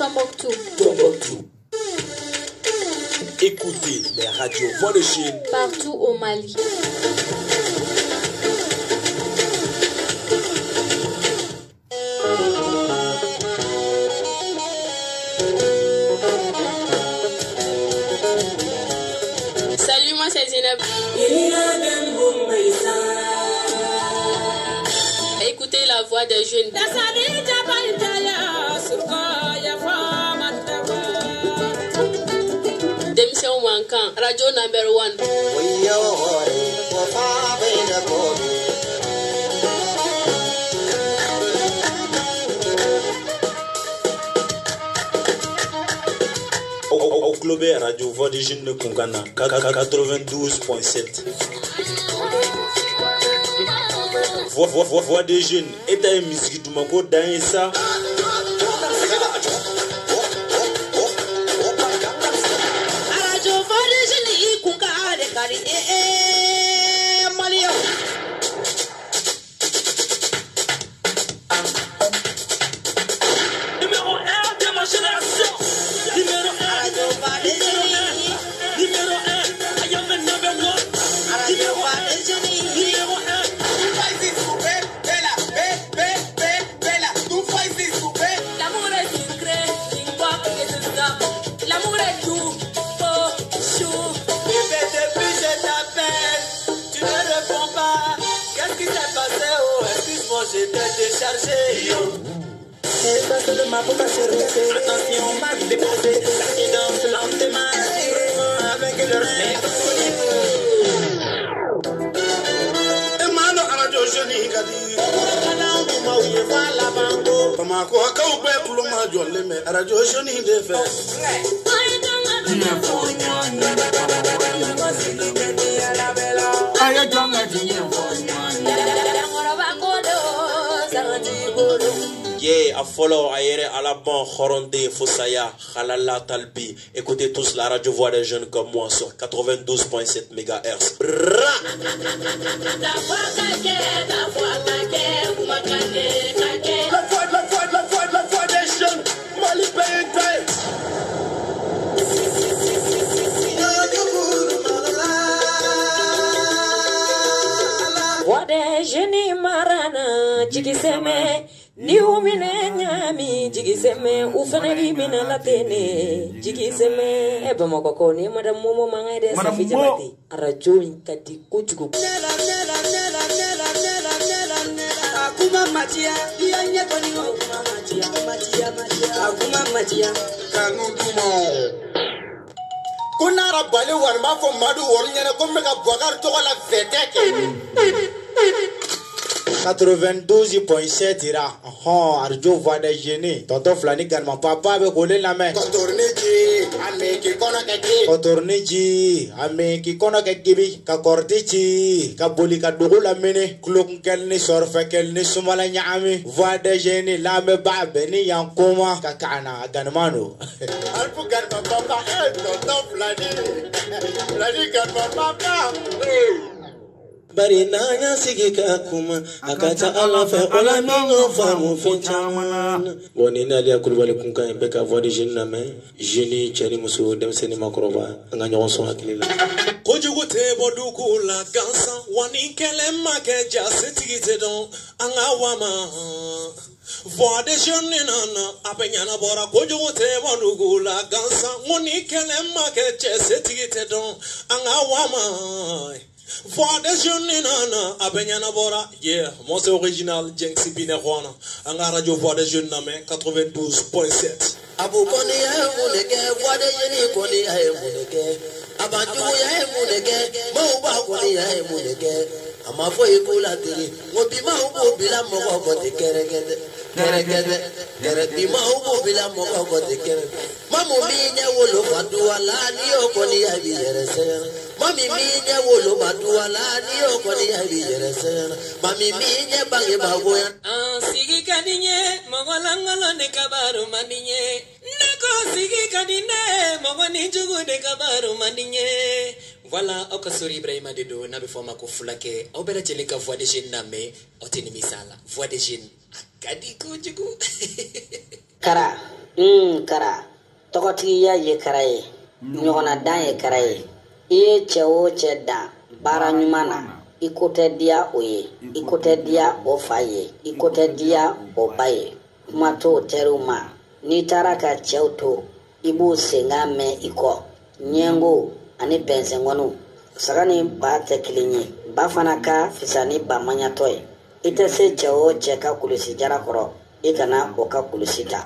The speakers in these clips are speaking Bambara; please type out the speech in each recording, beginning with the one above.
Tombouctou. Tombouctou. Écoutez les radios Voix de Chine partout au Mali. Salut, moi c'est Zineb. Écoutez la voix des jeunes. Démission manquant, radio number 1. Au club radio Voix des jeunes de Kongana 92.7. Voix des jeunes et ta musique du Mako dans ça. Attention, ma déposée, qui danse lentement avec leur Emmanuel Radio Jeune Gadi. Comment Radio Jeune de faire. Yeah, à follow, aéré à la banque, Horondé, Fosaya, Halala, Talbi. Écoutez tous la radio Voix des jeunes comme moi sur 92.7 MHz. La voix des jeunes, Mali Payette. Voix des jeunes marana, Jikiseme. Ni umine nyami jigiseme ufanali mina latene jigiseme Bamako ko ni madam momo mangade safi jamati arajo inkati kuchuku akuma matia yanye boni akuma matia kanunduma kuna rabale warma fo madu wornyene ko mega bogar to la veteke 92.7 ira. Arjo Voix des jeunes. Tonton Flani Ganma papa be collé la main. Kotorniji, ame ki kono ke gibi ka kortici ka boli ka dugu la mene kulok kel ni sorfe kel ni sumala nyaami Voix des jeunes la me ba beni yankoma ka kana ganmano. Alfu Ganma papa tonton Flani Ganma papa. Bari nanya sigika kuma akata ala fe ola mingo famu fenchamana woni na lia kulubale kunka beka Voix des jeunes na me jeni cheri muso dem seni makroba nga nyon son akilila kojugo te boduku la gansa wani kele make jasetigi don anga wama Voix des jeunes nana apenyana bora kojugo te boduku la gansa wani kele make jasetigi don anga wama Voix des jeunes nana abenyana bora yeah moi c'est original Jenksi Binerwana anga radio Voix des jeunes name 92.7 abu koni ya muneke Voix des jeunes koni ya muneke abaju ya muneke mauba koni ya muneke amafo ikula tiri ngobima ubu bila mogo kote kerekede bima ubu bila mogo kote kerekede mamu minya wolo fatua la ni okoni ya biyeresena mami minya wolo fatua la ni okoni ya biyeresena mami minya bange bagoya sigi kadinye mogolangolo ne kabaru maninye nako sigi kadine mogoni jugu ne kabaru maninye. Voilà, Okasori Ibrahima Dedo, na before ko fulake, obera chelika Voix des jeunes name, otini misala, Voix des jeunes, akadi kujugu. Kara. kara tɔgɔtigiya ye kara ye ɲɔgɔnna dan ye kara ye I ye cɛ o cɛ dan baara ɲuman na I ko tɛ diya o ye I ko tɛ diya o fa ye I ko tɛ diya o ba ye kuma t'o teriw ma n'i taara ka cɛw to I b'u senkan mɛn I kɔ ɲɛngo ani bɛnsɛngɔniw saga ni ba tɛ kelen ye ba fana ka fisa ni ba maɲatɔ ye I tɛ se cɛ o cɛ ka kulusi jara kɔrɔ I kana o ka kulusi ta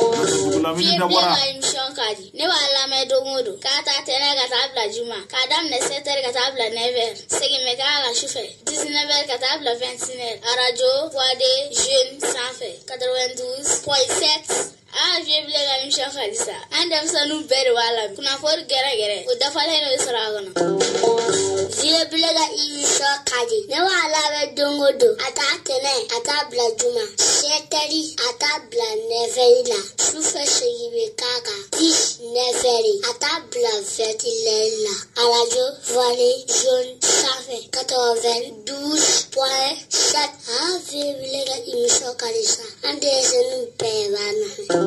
ne b'a lamɛn don o don k'a ta tɛnɛ ka taa bila juma k'a daminɛ 7h ka taa bila 9h segin bɛ k'a ka sufɛ 19h ka taa bila 21h arajo voix des jeunes sanfɛ 92.7 je bile ka émission ka di sa an denmisɛnninw bɛɛ de b'a lamɛn kunnafoni gɛrɛgɛrɛ o dafalen de bɛ sɔrɔ a kɔnɔ je bile ka émission ka di ne b'a lamɛn don o don a t'a tɛnɛ a t'a bila juma 7h a t'a bila 9h la sufɛ segin bɛ k'a kan 19h a t'a bila 21h la arajo voix des jeunes sanfɛ 92.7 je bile ka émission ka di sa an denmisɛnninw bɛɛ b'a lamɛn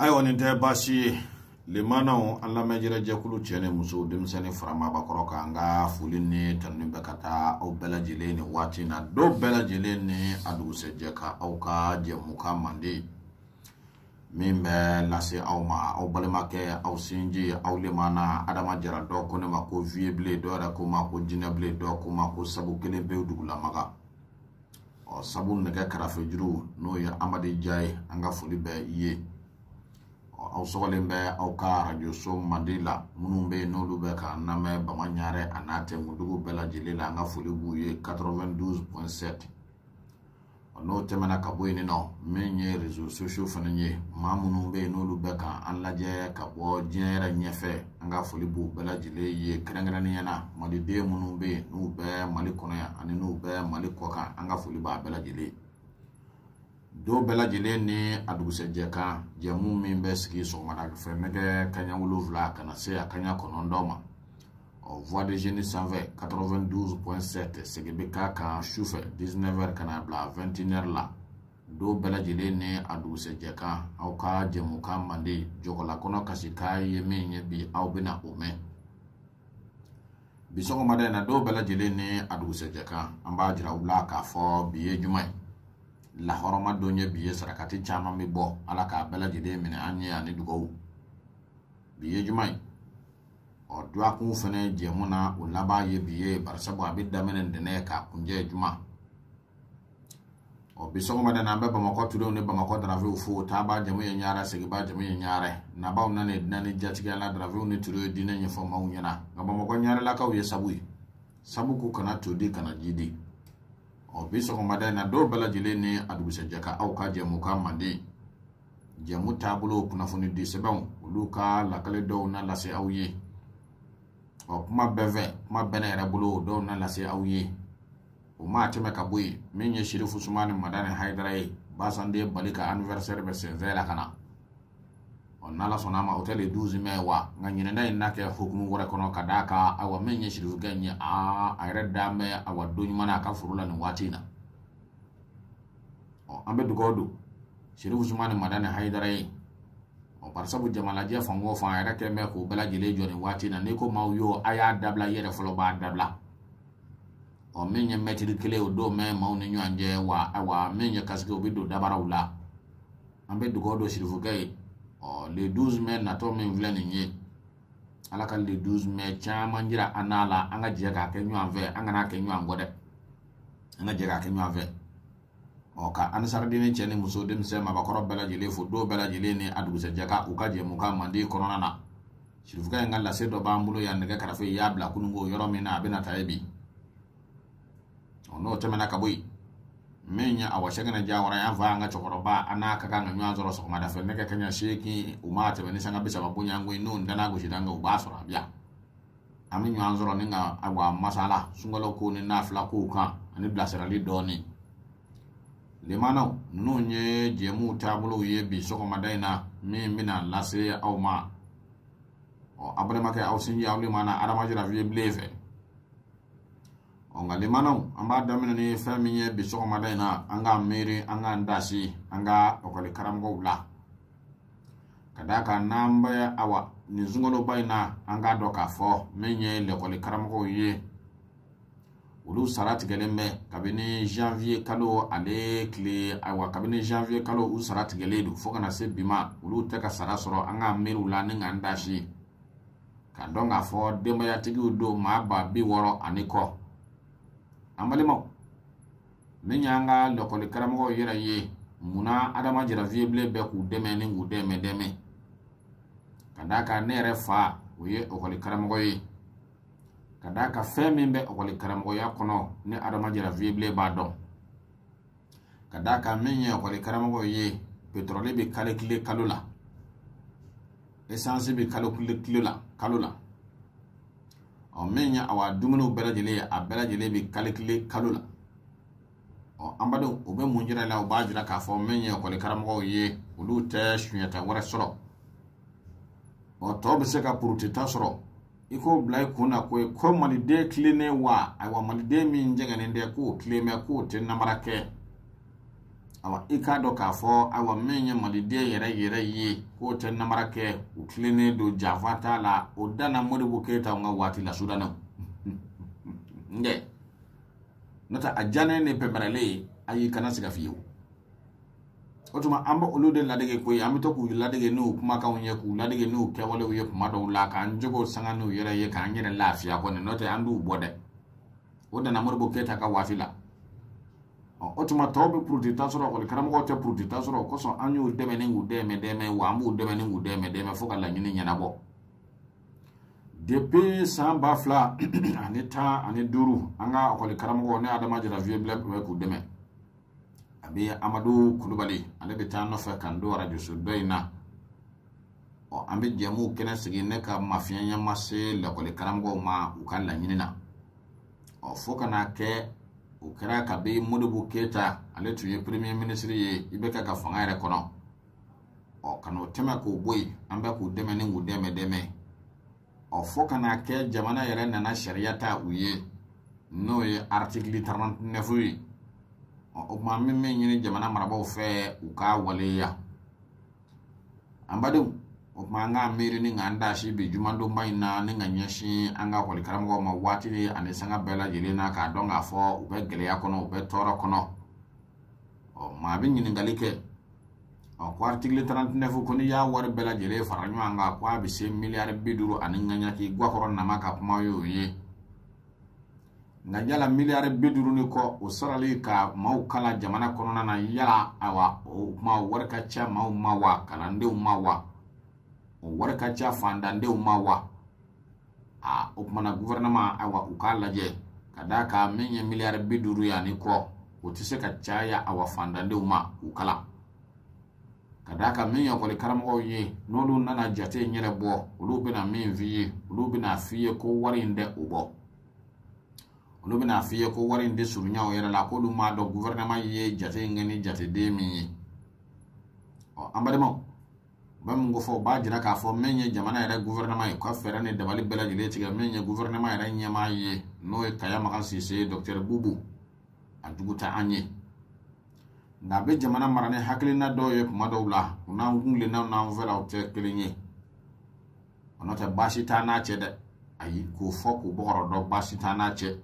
ayo nin tɛ baasi limanaw alla majira jakulu cɛni muso denmisɛnni farama bakɔrɔ kan an ka foli ni tanu bɛ ka taa aw bɛɛ lajɛlen ni waati na dɔw bɛɛ lajɛlen ni a dugusɛjɛ ka aw ka jɛmukan mande min bɛ lase aw ma aw balimakɛ aw sinji aw limana adama jara dɔ ko ne ma ko vie bile dɔ yɛrɛ ko ma ko jinɛ bile dɔ ko ma ko sabu kelen bɛ dugulamaga sabu nɛgɛ karafe juru n'o ye amadi jaye an ka foli bɛ ye aw sɔgɔlen bɛ aw ka radio so mandi la minnu bɛ n'olu bɛ ka lamɛn Bamaɲare a n'a tɛnkudugu bɛɛ lajɛlen la an ka foli b'u ye 92.7 n'o tɛmɛna ka bɔ yen nɔ min ye réseaux sociaux fana ye maa minnu bɛ n'olu bɛ ka an lajɛ ka bɔ diɲɛ yɛrɛ ɲɛfɛ an ka foli b'u bɛɛ lajɛlen ye kɛrɛnkɛrɛnnenya na maliden minnu bɛ n'u bɛ Mali kɔnɔ yan ani n'u bɛ Mali kɔkan an ka foli b'a bɛɛ lajɛlen dɔw bɛɛ lajɛlen ni a dugusɛjɛ kan jɛmu min bɛ sigi sɔgɔmada fɛ nɛgɛ kaɲa 7 kana se a kaɲa 9 ma voix de jeunes sanfɛ 92.7 segi bɛ k'a kan sufɛ 19h kana bila 21h la dɔw bɛɛ lajɛlen ni a dugusɛjɛ kan aw ka jɛmukan mande jɔgɔla kɔnɔ kasi k'a ye min ye bi aw bɛna o mɛn bi sɔgɔmada in na dɔw bɛɛ lajɛlen ni a dugusɛjɛ kan an b'a jira u la k'a fɔ bi ye juma ye lahɔrɔma don ye bi ye sarakati caman bɛ bɔ ala k'a bɛɛ lajɛlen minɛ an ye ani dugawu bi ye juma ye duwakun fana jɛmu na o laban ye bi ye barisabu a bɛ daminɛ ntɛnɛn k'a kunjɛ juma bi sɔgɔmada in na an bɛ Bamakɔ turew ni Bamakɔ darafew fo taaba jɛmu ye ɲaarɛ segiba jɛmu ye ɲaarɛ nabaw nani dinani jatigɛla darafew ni turew ye diinɛ ɲɛfɔ maaw ɲɛna nka Bamakɔ ɲaarɛlakaw ye sabu ko kana to di kana ji di bi sɔgɔmada in na dɔw bɛɛ lajɛlen ni a dugusɛjɛ ka aw ka jɛmukan mande jɛmu taabolo kunnafoni di sɛbɛnw olu ka lakale dɔw na lase aw ye kuma bɛɛ fɛ kuma bɛɛ ne yɛrɛ bolo dɔw na lase aw ye o maa tɛmɛ ka bɔ yen min ye Sherifu Sumani Madani Haidara ye Basande Bali ka anniversaire bɛ sɛnsɛn la ka na n'ala sɔnna ma o tɛ le 12 mai wa nka ɲinɛna in na kɛ hukumu wɛrɛ kɔnɔ ka d'a kan awa min ye Sherifu kɛ in ye a yɛrɛ dan bɛ awa don ɲuman na a ka foro la nin waati in na an bɛ dugawu don Sherifu Sumani Madani Haidara ye barisabu jamalajɛ fan o fan a yɛrɛ kɛ mɛ k'o bɛɛ lajɛlen jɔ nin waati in na n'i ko maaw yo a y'a dabila i yɛrɛ fɔlɔ b'a dabila min ye mɛtiri kelen o don mɛ maaw ni ɲɔgɔn cɛ wa awa min ye kasike o bɛ don dabaraw la an bɛ dugawu don Sherifu kɛ ye le 12 mai natɔ min filɛ nin ye ala ka le 12 mai caman jira an n'a la an ka jɛ k'a kɛ ɲɔgɔn fɛ an kana kɛ ɲɔgɔn kɔ dɛ an ka jɛ k'a kɛ ɲɔgɔn fɛ ka anisaradini cɛ ni muso denmisɛn mabakɔrɔ bɛɛ lajɛlen fo dɔw bɛɛ lajɛlen ni a dugusɛjɛ ka u ka jɛmukan mande kɔnɔna na Sherifu kɛ in ka lase dɔ b'an bolo yan nɛgɛ karafe y'a bila kunungo yɔrɔ min na a bɛna taa ye bi n'o tɛmɛna ka bɔ yen min ye awa sɛgɛnɛ jawara yan fa an ka cɛkɔrɔba an n'a ka kan ka ɲɔgɔn sɔrɔ sɔgɔmada fɛ nɛgɛ kaɲa 8 u ma tɛmɛ ni sanga 30 bonyanko n'o ntɛn'a gosi dan u b'a sɔrɔ a biya an bɛ ɲɔgɔn sɔrɔ ni ka awa masala sunkalo ko ni nafila kow kan ani bilasirali dɔɔni limanaw ninnu ye jɛmu taabolow ye bi sɔgɔmada in na min bɛna lase aw ma a balimakɛ aw sinji aw limana adamajira vie bilen fɛ nka limanaw an b'a daminɛ ni fɛn min ye bi sɔgɔmada in na an ka miiri an ka dasi an ka ekɔli karamɔgɔw la ka d'a kan n'an bɛ awa nin sunkaloba in na an k'a dɔn k'a fɔ min ye ekɔli karamɔgɔw ye olu sara tigɛlen bɛ kabini janvier kalo ale tile awa kabini janvier kalo u sara tigɛlen don fo kana se bi ma olu tɛ ka sara sɔrɔ an ka miiriw la ni k'an dasi ka dɔn k'a fɔ denbayatigiw don maa ba 60 ani kɔ an balimaw min y'an ka ekɔli karamɔgɔw yɛrɛ ye munna adama jira vie bilen bɛ k'u dɛmɛ ni k'u dɛmɛ ka d'a kan ne yɛrɛ fa o ye ekɔli karamɔgɔ ye ka d'a kan fɛn min bɛ ekɔli karamɔgɔya kɔnɔ ni adama jira vie bilen b'a dɔn ka d'a kan min ye ekɔli karamɔgɔ ye pétrole bɛ calculer kalo la essence bɛ calculer kalo la min ye awa dumuniw bɛɛ lajɛlen ye a bɛɛ lajɛlen bɛ calculer kalo la an badenw o bɛ mun jira la o b'a jira k'a fɔ min ye ekɔli karamɔgɔw ye olu tɛ suɲɛta wɛrɛ sɔrɔ tɔw bɛ se ka purutita sɔrɔ i k'o bila i kun na ko maliden tilennen wa ayiwa maliden min jɛngɛnen tɛ k'o tilen bɛ k'o tɛ namara kɛ awa ikado ka fo awa menye malide yere yi ko ten namarake ukline do javata la odana Modibo Keita nga wati la Sudana nge nota ajane ne pemerale ayi kana siga fiyo otuma amba olude ladege ko amito ku ladege no kuma ka onye ku ladege no ke wale uye kuma do la ka njogo sanga no yere ye ka nyere lafiya ko ne nota andu bode odana Modibo Keita ka wati la otuma tawbe protita soro ko karam ko te protita soro ko so anyu deme ningu deme wa amu deme ningu deme foka la nyini nyana bo depuis samba fla anita ani duru anga ko karam ko ne adama jara viable ku deme abi Amadou Kulubali ale be tan no fa kando radio so doina o ambe jamu kena sigi ne ka mafiya nyama se la ko karam ko ma ukala nyini na o foka na ke ukera ka be Modibo Keita ale tuye premier ministre ye ibeka ka fanga ere kono o kano tema ko boy amba ku deme ningu deme o foka na ke jamana yere na sharia ta uye no ye article 39 o ma memme nyini jamana maraba fe uka wale ya ambadu o ma nga meri ni nganda shi be jumando maina ni nganyeshi anga ko likaramgo ma wati ane sanga bela jelena ka donga fo ube gele ya kono ube toro kono o ma bi nyini ngalike o ko article 39 ko ni ya war bela jele faranyo anga kwa bi 6 milliard biduru ane nganya ki gwa koron na maka kuma yo ye ngajala milliard biduru ni ko o sarali ka mau kala jamana kono na yala awa o ma warka cha mau mawa kala nde mawa warka cha fandande umawa upmana gouvernement awa ukala je kadaka menye milliard biduru ya niko utise ka chaya awa fandande uma ukala kadaka menye ko le karamo ye nolu nana jate nyere bo ulu bina menvi ulu bina fiye ko warinde ubo ulu bina fiye ko warinde surunya o yera la ko duma do gouvernement ye jate ngeni jate demi o ambademo bam ngofo ba jira ka fo menye jamana era gouvernement ko fera ne dabali bela jile tiga menye gouvernement era nyama ye no e kaya maka sise Dr Bubu aduguta anye na be jamana marane haklina do ye kuma dawla una ngungle na vela o te kelenye onota basita na chede ayi ko fo ko boro do basita na che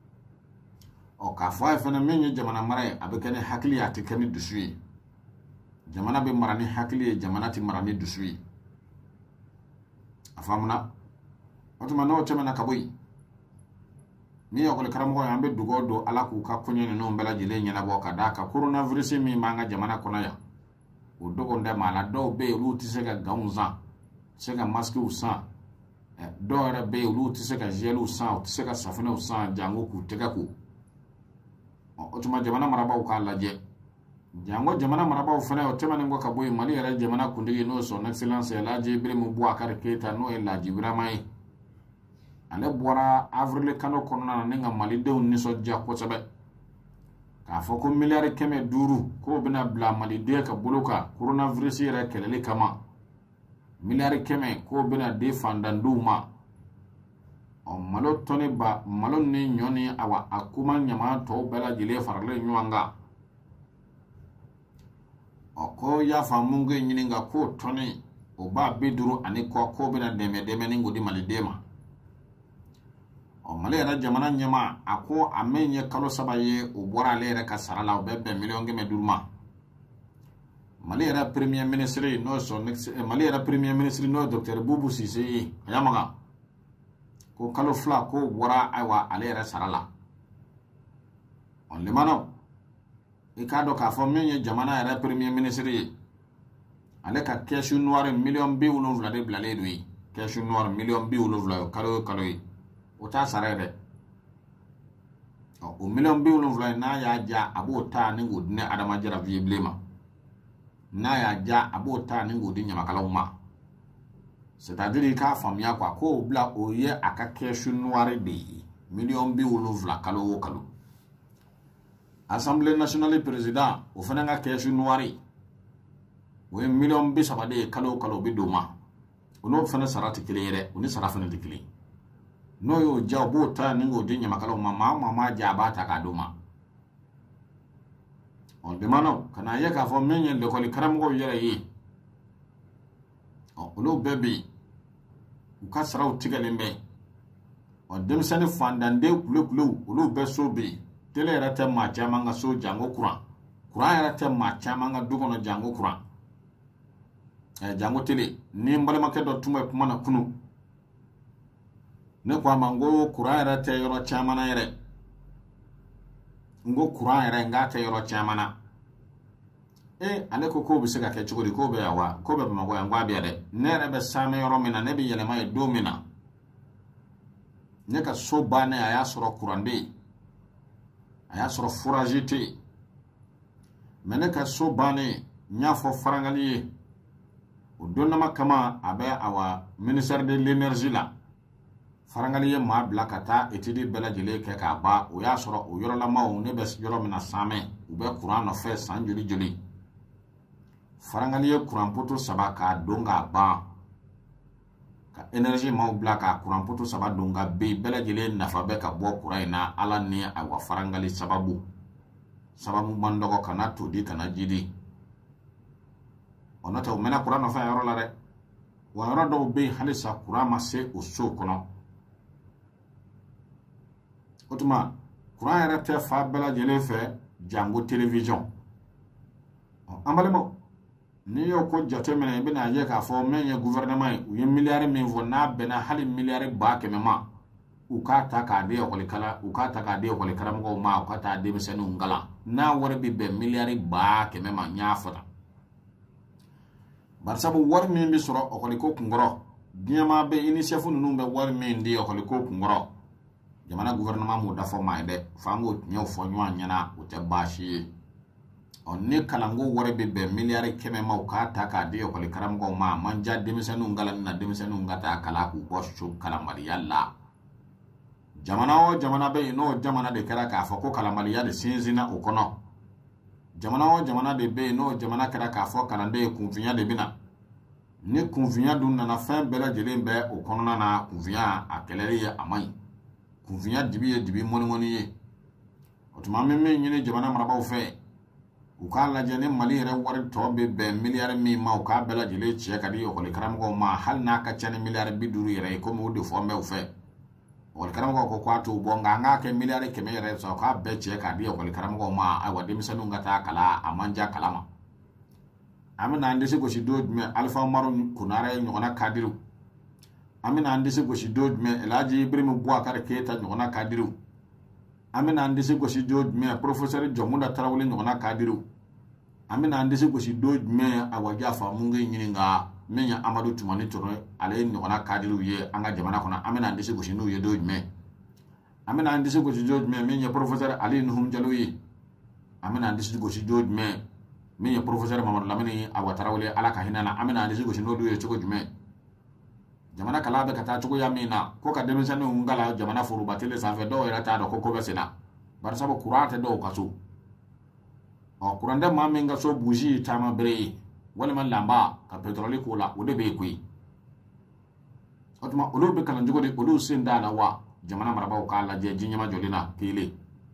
o ka fo e fena menye jamana mare abekene hakli ya tikani dusui jamana be marani hakili jamana ti marani dusui afamuna otuma no temena kaboy mi yokole karamo ko ambe dugo do ala ku ka kunye no mbela jile nyana bo ka daka coronavirus mi manga jamana kono ya o dogo nda mala do be lu ti sega gaunza sega maske u sa do era be lu ti sega gelu sa ti sega safina u sa jango ku tega ku otuma jamana maraba u ka laje jango jamana maraba ufana otema ngo kaboy mali era jamana kundigi no son excellence la jibril Boubacar Keita no la jibra mai ale bora avril kano kono na nga mali de ni so jakko sabe ka foko milliard keme duru ko bina bla mali de ka buluka coronavirus era kelele kama milliard keme ko bina de fandanduma o malo toni ba malo ni nyoni awa akuma nyama to bela jile farle nyanga ko ya famunge nyininga ko toni o ba biduru ani ko bina deme ningo di malidema o male era jamana nyama ako amenye kalo sabaye o bora lere ka sarala o bebe million ge medurma male era premier ministre no so male era premier ministre no Dr Bubu Sise yamaga ko kalo fla ko bora aiwa ale era sarala on le mano ikado ka fo menye jamana era premier ministre ale ka keshu noir million bi uno vla de blale dui keshu noir million bi uno vla kalo o ta sarede o million bi uno vla na ya ja abota ni godne adama jara viblema na ya ja abota ni godi nyama kala uma c'est-à-dire ka famia kwa ko bla oye aka keshu noir de million bi uno vla kalo Assemblée nationale président o fana nga keshu noiri we million bi sabade kalo bidoma ono fana sarati kilere oni sarafana dikili no yo jabo ta ningo dinya makalo mama jaba ta kadoma on de mano kana ye ka fo menye le ko li karam go yere yi o lo bebi u ka saraw tigalembe on dem sene fandande kulu lo be so bi tele rata ma chama nga so jango kuran rata ma chama nga dugono jango kuran jango tele ni mbale make do tuma kuma na kunu ne kwa mango kuran rata yoro chama na yere ngo kuran yere ngata yoro chama na ane ko bi sega ke chugodi ko be awa ko be mago yangwa bi ade ne rebe same yoro mina ne bi yele mai do mina ne ka so bane aya soro kurande aya soro foragité mene ka so bane nya fo farangali o donna makama abe awa ministère de l'énergie la farangali ma blakata etidi bela jele ke ka ba o ya soro o yoro la ma o ne be yoro mina same o be kuran no fe sanjuli joli farangali kuran poto sabaka donga ba ka energy ma ubla ka kuran poto saba donga be bela jele nafa be ka bo kuraina ala ni awa farangali sababu mandogo kana tudi kana jidi onata mena kuran no fa yoro la re wa yoro do be halisa kuran ma se uso kono otuma kuran era te fa bela jele fe jango television ambalemo ni yo ko jate mena bina ye ka fo menye gouvernement u ye milliard min fo na bena hali milliard ba ke mema u ka ta ka de ko kala u ka ta ka de ko karam go ma u ka ta de mesenu ngala na wor bi be milliard ba ke mema nya fota bar sabu wor min bi soro o ko kungoro biama be initiative nu be wor min di o ko kungoro jamana gouvernement mo da fo ma de fango nyo fo nyo nyana u te bashi on ne kalango wore be milliard keme ma ka ta ka de ko karam go ma manja demisenu ngala na demisenu ngata kala ku boschu kala mariyalla jamana be no jamana de kara ka fa ko kala mariya de sinzina o kono jamana de be no jamana kara ka fa kala de kunfinya de bina ne kunfinya dun na fa bela jelen be o kono na kunfinya akeleri amai kunfinya dibi moni ye otuma me nyine jamana maraba o fe uka la jene mali re war to be milliard mi ma uka bela jele che kadi o ko karam go ma hal na ka chane milliard biduru yere ko mo de fo me fe o karam go ko kwatu bonga nga ke milliard ke me re so ka be che kadi o ko karam go ma ai wadi misanu ngata kala amanja kalama amina ndese ko shido me alfa maru kunare nyona kadiru amina ndese ko shido me elaji ibrahim buakar keta nyona kadiru amina ndese ko shido me professeur jomunda tarawle nyona kadiru amina ndese ko shido me awaja fa mungi nyininga menya amadu tumani toro ale nyona kadiru ye anga jamana kona amina ndese ko shinu ye do me amina ndese ko shido me menya professeur ali nuhum jaloyi amina ndese ko shido me menya professeur mamadou lamini awatarawle ala ka hinana amina ndese ko shinu do ye choko jume jamana kala be kata chugo ya mina ko ka demisanu ngala jamana furu batele safe do era ta do ko besina bar sabo kurate do kasu o kurande ma minga so buji tama bre wala man lamba ka petroli ko la o de be kui otuma olu be kala jugo de olu sinda na wa jamana maraba o kala je jinyama jolina kile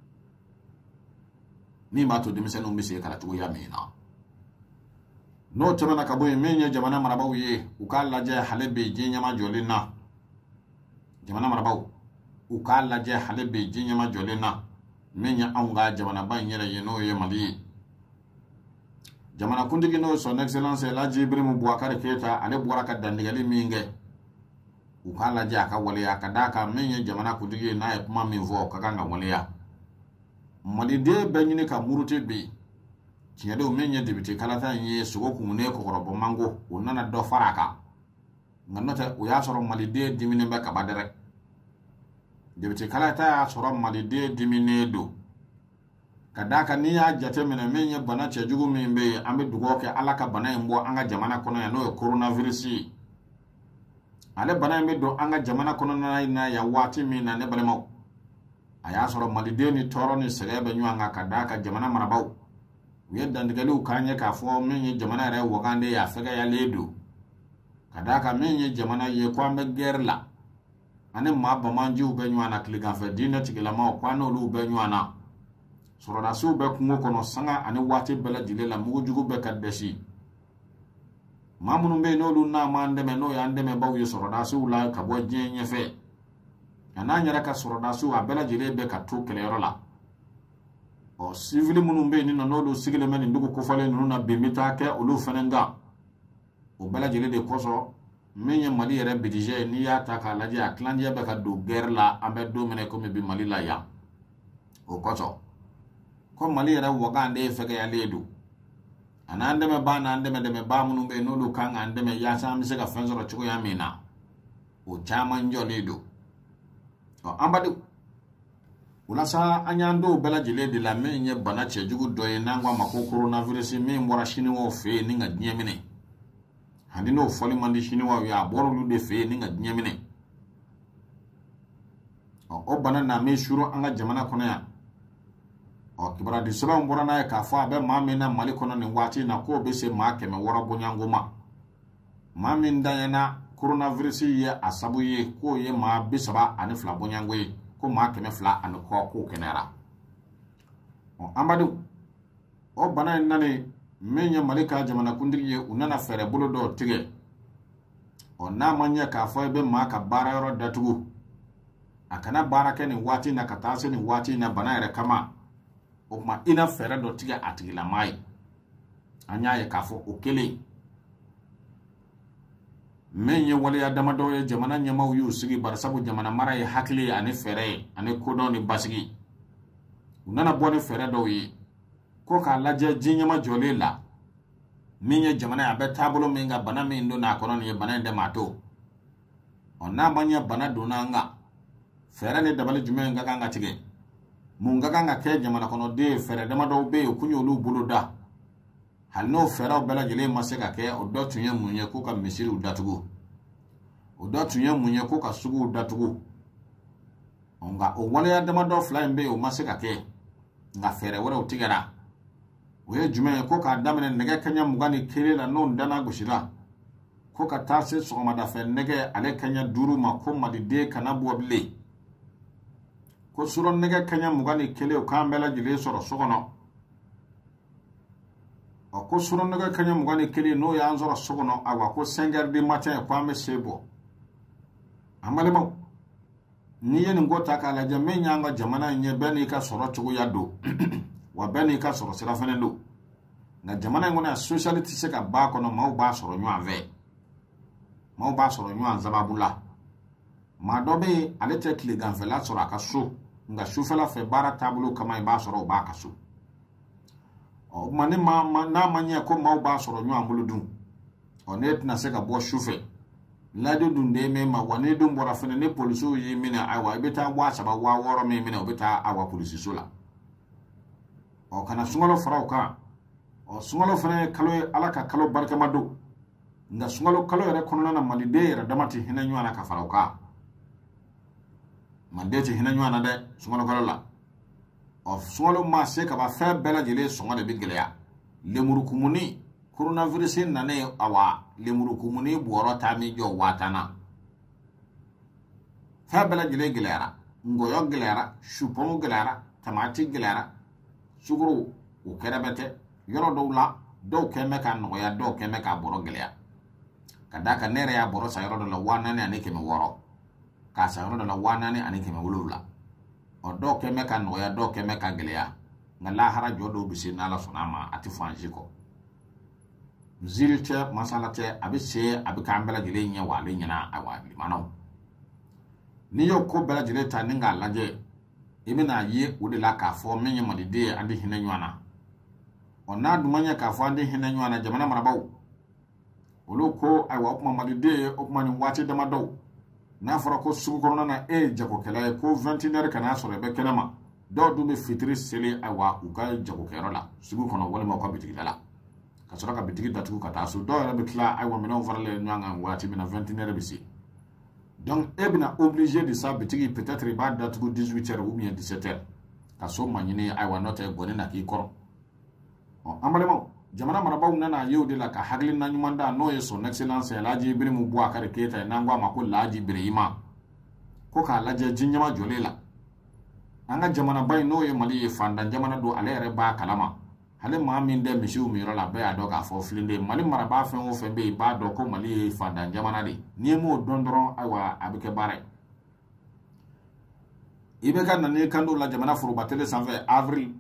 ni ma to demisanu mi se kala chugo ya mina no temana ka boye menye jamana marabaw ye ukala je halebe jinyama jolina jamana marabaw ukala je halebe jinyama jolina menya anga jamana ban yere yeno ye mali jamana kundigi no son excellence la jibril buakar keta ale buaraka dandigali minge ukala je aka wale akadaka menye jamana kundigi na e kuma minvo kakanga wale ya mali de benyine ka murute bi tinyade o menye debite kalata ye sugo kumune ko robo mango onana do faraka ngannata o ya soro malide dimine be ka badere debite kalata ya soro malide dimine do kadaka ni ya jate menye bana chejugo mimbe ambe dugo ke alaka bana mbo anga jamana kono ya no coronavirus ale bana mbe do anga jamana kono na ya wati mina ne balema aya soro malide ni toro ni serebe nyanga kadaka jamana marabaw yedda ndigalu kanye ka fo menye jamana re wogande ya fega ya ledu kadaka menye jamana ye kwambe gerla ane mabba manji ube nywana kliga fe dina tigila ma kwano lu ube nywana sɔrɔdasiw bɛ kungo kɔnɔ sanga ani waati bɛɛ lajɛlen la mugujugu bɛ ka dɛsi maa minnu bɛ yen n'olu n'a m'an dɛmɛ n'o y'an dɛmɛbaw ye sɔrɔdasiw la ka bɔ diɲɛ ɲɛfɛ a n'an yɛrɛ ka sɔrɔdasiw a bɛɛ lajɛlen bɛ ka to kɛlɛyɔrɔ la sivili minnu bɛ yen n'olu sigilen bɛ nin dugu kofɔlen ninnu na bi n bɛ taa kɛ olu fana kan o bɛɛ lajɛlen de kɔsɔn min ye Mali yɛrɛ budget n'i y'a ta k'a lajɛ a tilancɛ bɛ ka don guerre la an bɛ don min na komi bi Mali la yan o kɔsɔn ko Mali yɛrɛ wagan de fɛgɛyalen don a n'an dɛmɛbaa n'an dɛmɛbaa minnu bɛ yen n'olu kan k'an dɛmɛ yaasa an bɛ se ka fɛn sɔrɔ cogoya min na o caman jɔlen don an badenw walasa an y'an dɔw bɛɛ lajɛlen de la min ye bana cɛjugu dɔ ye n'an k'a ma ko coronavirus min bɔra siniwaw fɛ yen ni ka diɲɛ minɛ hali n'o fɔli man di siniwaw ye a bɔra olu de fɛ yen ni ka diɲɛ minɛ o bana na min suru an ka jamana kɔnɔ yan kibaradi sɛbɛnw bɔra n'a ye k'a fɔ a bɛ maa min na Mali kɔnɔ nin waati na k'o bɛ se maa 100 bɔɲanko ma maa min danyana coronavirus ye a sabu ye k'o ye maa 32 bɔɲanko ye ko maa 200 k'o kɛnɛyara an badenw o bana in nani min ye Mali ka jamanakuntigi ye u nana fɛɛrɛ bolo dɔw tigɛ n'a ma ɲɛ k'a fɔ i bɛ maa ka baara yɔrɔ datugu a kana baara kɛ nin waati na ka taa se nin waati na bana yɛrɛ kama o kuma ina fɛɛrɛ dɔ tigɛ a tigilamaa ye an y'a ye k'a fɔ o kelen min ye waleya damadɔ ye jamana ɲɛmaw y'u sigi barisabu jamana mara ye hakili ani fɛɛrɛ ye ani kodɔn ni basigi u nana bɔ ni fɛɛrɛ dɔw ye ko k'a lajɛ diɲɛma jɔlen la min ye jamana ye a bɛ taabolo min ka bana min don n'a kɔnɔ nin ye bana in dɛmɛ a to n'a ma ɲɛ bana donna an kan fɛɛrɛ ni dabali jumɛn ka kan ka tigɛ mun ka kan ka kɛ jamana kɔnɔden fɛɛrɛ damadɔw bɛ yen kun y'olu bolo da hali n'o fɛɛrɛw bɛɛ lajɛlen ma se ka kɛ o dɔ tun ye mun ye ko ka misiriw datugu o dɔ tun ye mun ye ko ka suguw datugu nka o waleya damadɔ fila in bɛ yen o ma se ka kɛ nka fɛɛrɛ wɛrɛw tigɛra o ye jumɛn ye ko k'a daminɛ nɛgɛ kaɲɛ 21 la n'o dana gosira ko ka taa se sɔgɔmadafɛ nɛgɛ ale kaɲɛ 5 ma ko maliden kana bɔ bilen ko surɔ nɛgɛ kaɲɛ 21 o k'an bɛɛ lajɛlen sɔrɔ so kɔnɔ ko surɔ nɛgɛ kaɲɛ 21 n'o y'an sɔrɔ so kɔnɔ awa ko 5 heures du matin ko an bɛ se bɔ an balimaw n'i ye nin ko ta k'a lajɛ min y'an ka jamana in ye bɛɛ n'i ka sɔrɔ cogoya don wa bɛɛ n'i ka sɔrɔ sira fana don nka jamana in kɔnɔ sociali tɛ se ka ba kɔnɔ maaw b'a sɔrɔ ɲɔgɔn fɛ maaw b'a sɔrɔ ɲɔgɔn sababu la maa dɔ bɛ yen ale tɛ tileganfɛla sɔrɔ a ka so nka sufɛla fɛ baara taabolo kama i b'a sɔrɔ o b'a ka so tuma n'a ma ɲɛ ko maaw b'a sɔrɔ ɲɔgɔn bolo dun ne tɛna se ka bɔ sufɛ ladi dun de min ma wa ni dun bɔra fana ni polisiw y'i minɛ ayiwa i bɛ taa 3,000 6,000 min minɛ o bɛ taa awa polisiso la kana sunkalo fara o kan sunkalo fana ye kalo ye ala ka kalo barikama don nka sunkalo kalo yɛrɛ kɔnɔna na maliden yɛrɛ dama tɛ hinɛ ɲɔgɔn na ka fara o kan maliden tɛ hinɛ ɲɔgɔn na dɛ sunkalo kalo la sunkalo ma se ka ban fɛn bɛɛ lajɛlen sɔngɔ de bɛ gɛlɛya lemurukumuni coronavirus nane awa lemurukumuni bɔrɔ taa mi jɔ 1000 na fɛn bɛɛ lajɛlen gɛlɛyara ngɔyɔ gɛlɛyara supɔmu gɛlɛyara tamati gɛlɛyara suguru o kɛra bɛ tɛ yɔrɔ dɔw la dɔw kɛn bɛ ka nɔgɔya dɔw kɛn bɛ ka bɔrɔ gɛlɛya ka da kan ne yɛrɛ y'a bɔrɔ sa yɔrɔ dɔ la 4000 ani 600 k'a sa yɔrɔ dɔ la 4000 ani 700 dɔw kɛn bɛ ka nɔgɔya dɔw kɛn bɛ ka gɛlɛya nka lahara jɔ dɔw bɛ se n'ala sɔnna a ma a tɛ fɔ an si kɔ ziri tɛ masala tɛ a bɛ se a bɛ k'an bɛɛ lajɛlen ɲɛ wa ale ɲɛna awa limanaw n'i y'o ko bɛɛ lajɛlen ta ni k'a lajɛ i bɛna ye o de la k'a fɔ min ye maliden ye an tɛ hinɛ ɲɔgɔn na n'a dun ma ɲɛ k'a fɔ an tɛ hinɛ ɲɔgɔn na jamana marabaw olu ko ayiwa o kuma maliden ye o kuma nin waati damadɔw n'a fɔra ko sugu kɔnɔna na e ye jagokɛla ye ko 21 kan'a sɔrɔ i bɛ kɛnɛma dɔw dun bɛ fitiri seli ayiwa u ka jagokɛyɔrɔ la sugu kɔnɔ walima u ka bitigida la ka sɔrɔ ka bitigi datugu ka taa so dɔw yɛrɛ bɛ tila ayiwa minɛnw faralen ɲɔgɔn kan waati min na 21 bɛ se donc e bɛna obligé de sa bitigi peut-être i b'a datugu 18 heures ou bien 17 heures ka so ma ɲini ayiwa n'o tɛ gɔni na k'i kɔrɔ an balimaw jamana marabaw nana ye o de la ka hakilina ɲuman da n'o ye son excellence Alhaji Ibirimu Boubacar Keita n'an ko a ma ko Laji Birahima ko k'a lajɛ ji ɲɛma jɔlen la anga jamana bay no ye Mali ye fandan jamana do ale yɛrɛ ba kalama hale maa min de misiw mi yɔrɔ la bɛɛ y'a dɔn k'a fɔ filinde Mali marabaa fɛn o fɛn bɛ yen b'a dɔn ko Mali ye fandan jamana de n'i ye m'o dɔn dɔrɔn ayiwa a bɛ kɛ baara ye i bɛ ka na n'i kan la jamana foroba tele sanfɛ avril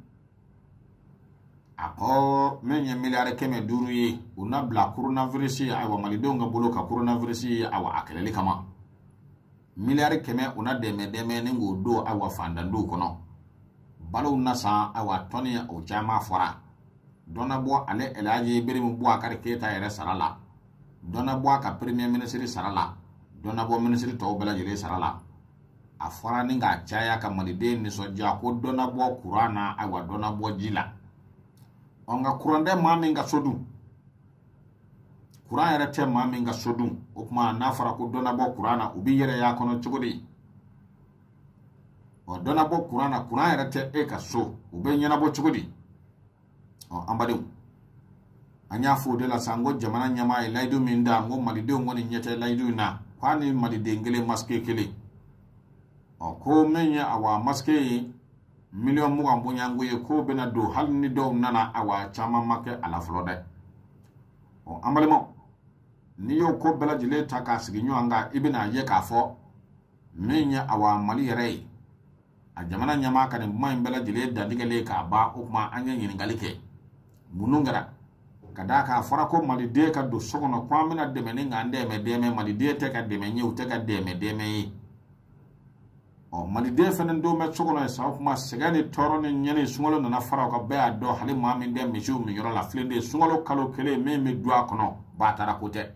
a ko min ye miliyari 500 ye u na bila coronavirus ye ayiwa malidenw ka bolo ka coronavirus ye ayiwa a kɛlɛli kama miliyari 100 u na dɛmɛ ni k'o don ayiwa fandanduw kɔnɔ balow na san ayiwa tɔni o caman fɔra dɔ na bɔ ale Elhaji Ibrahim Boubacar Keita yɛrɛ sara la dɔ na bɔ a ka premier ministre sara la dɔ na bɔ ministre tɔw bɛɛ lajɛlen sara la a fɔra ni k'a caya ka maliden nisɔndiya ko dɔ na bɔ kuran na ayiwa dɔ na bɔ ji la nka kuran tɛ maa min ka so dun kuran yɛrɛ tɛ maa min ka so dun o tuma n'a fɔra ko dɔ na bɔ kuran na u b'i yɛrɛ y'a kɔnɔ cogo di dɔ na bɔ kuran na kuran yɛrɛ tɛ e ka so u bɛ ɲɛnabɔ cogo di an badenw an y'a fɔ o de la sa n ko jamana ɲɛmaa ye layidu min da n ko malidenw kɔni ɲɛ tɛ layidu in na k'a ni maliden kelen masike kelen ko min ye awa masike ye miliyɔn 20 bonyango ye ko bɛna don hali ni dɔw nana awa caman ma kɛ a la fɔlɔ dɛ an balimaw n'i y'o ko bɛɛ lajɛlen ta k'a sigi ɲɔgɔn kan i bɛna ye k'a fɔ min ye awa Mali yɛrɛ ye a jamana ɲɛmaa ka nin kuma in bɛɛ lajɛlen dantigɛlen k'a ban o kuma an ye ɲininkali kɛ munnu kɛra ka d'a kan a fɔra ko maliden ka don so kɔnɔ ko an bɛna dɛmɛ ni k'an dɛmɛ maliden tɛ ka dɛmɛ ye u tɛ ka dɛmɛ ye maliden fɛnɛ don bɛ so kɔnɔ sa o kuma sɛgɛn ni tɔɔrɔ ni ɲɛni sunkalo nana fara o kan bɛɛ y'a dɔn hali maa min dɛ misiw min yɔrɔ la filenden sunkalo kalo kelen min bɛ don a kɔnɔ ba taara ko tɛ